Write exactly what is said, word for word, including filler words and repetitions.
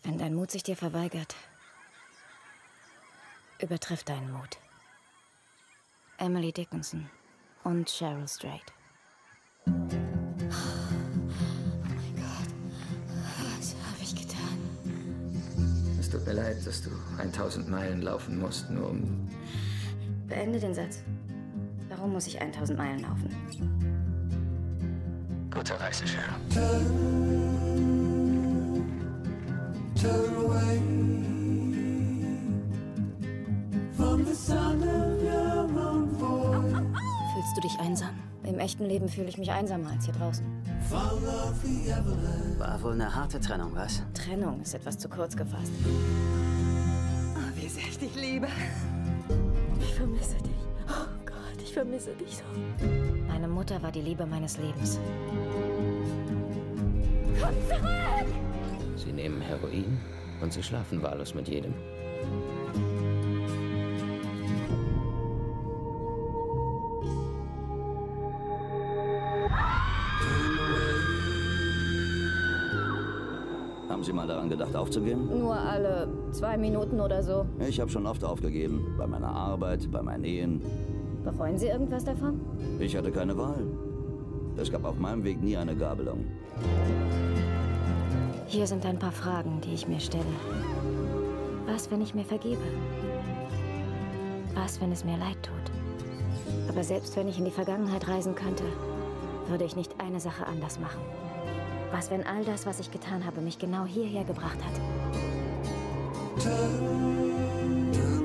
Wenn dein Mut sich dir verweigert, übertriff deinen Mut. Emily Dickinson und Cheryl Strait. Oh mein Gott, was habe ich getan? Es tut mir leid, dass du tausend Meilen laufen musst, nur um... Beende den Satz. Warum muss ich tausend Meilen laufen? Gute Reise, Cheryl. Turn away from the sound of your own voice. Fühlst du dich einsam? Im echten Leben fühle ich mich einsamer als hier draußen. War wohl eine harte Trennung, was? Trennung ist etwas zu kurz gefasst. Oh, wie sehr ich dich liebe. Ich vermisse dich. Oh Gott, ich vermisse dich so. Meine Mutter war die Liebe meines Lebens. Komm zurück! Sie nehmen Heroin und sie schlafen wahllos mit jedem. Haben Sie mal daran gedacht, aufzugeben? Nur alle zwei Minuten oder so. Ich habe schon oft aufgegeben. Bei meiner Arbeit, bei meinen Ehen. Bereuen Sie irgendwas davon? Ich hatte keine Wahl. Es gab auf meinem Weg nie eine Gabelung. Hier sind ein paar Fragen, die ich mir stelle. Was, wenn ich mir vergebe? Was, wenn es mir leid tut? Aber selbst wenn ich in die Vergangenheit reisen könnte, würde ich nicht eine Sache anders machen. Was, wenn all das, was ich getan habe, mich genau hierher gebracht hat? Turn